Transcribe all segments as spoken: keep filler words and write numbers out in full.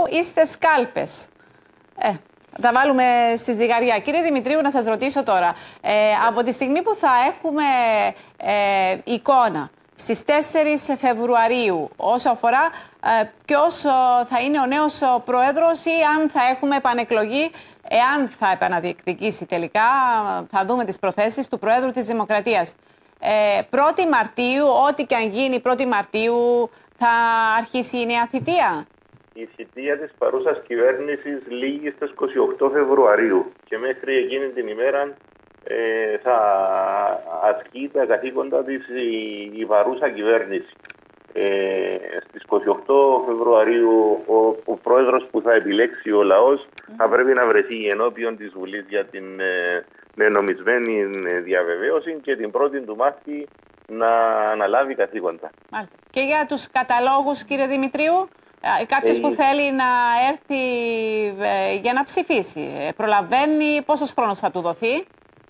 είστε σκάλπες. Ε, θα βάλουμε στη ζυγαριά. Κύριε Δημητρίου, να σας ρωτήσω τώρα. Ε, από τη στιγμή που θα έχουμε ε, εικόνα στις τέσσερις Φεβρουαρίου όσο αφορά ε, ποιος θα είναι ο νέος πρόεδρος ή αν θα έχουμε επανεκλογή, εάν θα επαναδιεκδικήσει τελικά, θα δούμε τις προθέσεις του Προέδρου της Δημοκρατίας. Ε, πρώτη Μαρτίου, ό,τι και αν γίνει πρώτη Μαρτίου, θα αρχίσει η νέα θητεία. Η θητεία της παρούσας κυβέρνησης λήγει στις είκοσι οκτώ Φεβρουαρίου και μέχρι εκείνη την ημέρα ε, θα ασκεί τα καθήκοντα της η, η παρούσα κυβέρνηση. Ε, στις είκοσι οκτώ Φεβρουαρίου ο, ο πρόεδρος που θα επιλέξει ο λαός mm. θα πρέπει να βρεθεί ενώπιον της Βουλής για την ε, με νομισμένη διαβεβαίωση και την πρώτη του Μάρτη να αναλάβει καθήκοντα. Μάλιστα. Και για τους καταλόγους, κύριε Δημητρίου, κάποιος ε, που θέλει να έρθει ε, για να ψηφίσει, ε, προλαβαίνει, πόσος χρόνος θα του δοθεί?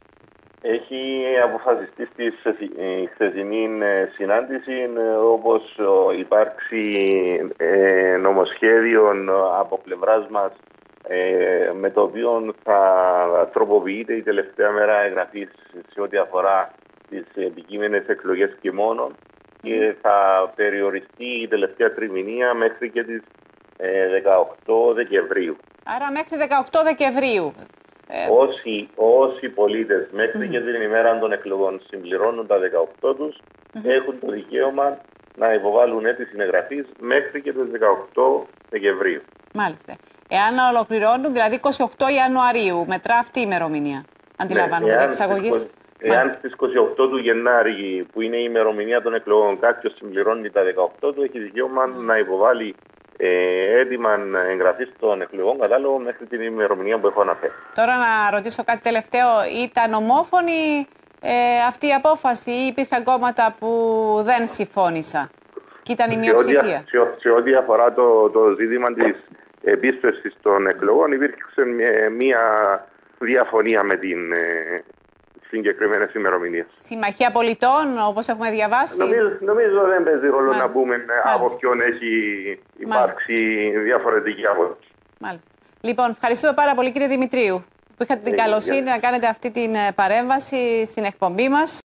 Έχει αποφασιστεί στη χθεσινή συνάντηση όπως υπάρξει ε, νομοσχέδιο από πλευράς μας Ε, με το οποίο θα τροποποιείται η τελευταία μέρα εγγραφής σε ό,τι αφορά τις επικείμενες εκλογές και μόνο mm. και θα περιοριστεί η τελευταία τριμηνία μέχρι και τις ε, δεκαοκτώ Δεκεμβρίου. Άρα μέχρι δεκαοκτώ Δεκεμβρίου. Ε... Όσοι, όσοι πολίτες μέχρι mm. και την ημέρα των εκλογών συμπληρώνουν τα δεκαοκτώ τους mm. έχουν το δικαίωμα να υποβάλουν αίτηση εγγραφής μέχρι και τις δεκαοκτώ Δεκεμβρίου. Μάλιστα. Εάν ολοκληρώνουν, δηλαδή είκοσι οκτώ Ιανουαρίου, μετρά αυτή η ημερομηνία. Αντιλαμβάνομαι, ναι, εξαγωγής. Εάν στις είκοσι οκτώ του Γενάρη, που είναι η ημερομηνία των εκλογών, κάποιος συμπληρώνει τα δεκαοκτώ του, έχει δικαίωμα mm. να υποβάλει ε, έτοιμα εγγραφή στον εκλογών κατάλογο μέχρι την ημερομηνία που έχω αναφέρει. Τώρα να ρωτήσω κάτι τελευταίο. Ήταν ομόφωνη ε, αυτή η απόφαση ή υπήρχαν κόμματα που δεν συμφώνησαν και ήταν η μειοψηφία? Σε, σε, σε ό,τι αφορά το, το ζήτημα της επίστρεψης των εκλογών, υπήρξε μια διαφωνία με την ε, συγκεκριμένες ημερομηνίες. Συμμαχία πολιτών, όπως έχουμε διαβάσει. Νομίζω, νομίζω δεν παίζει ρόλο Μάλιστα. να πούμε Μάλιστα. από ποιον έχει υπάρξει Μάλιστα. διαφορετική άποψη. Μάλιστα. Λοιπόν, ευχαριστούμε πάρα πολύ, κύριε Δημητρίου, που είχατε την καλοσύνη να κάνετε αυτή την παρέμβαση στην εκπομπή μας.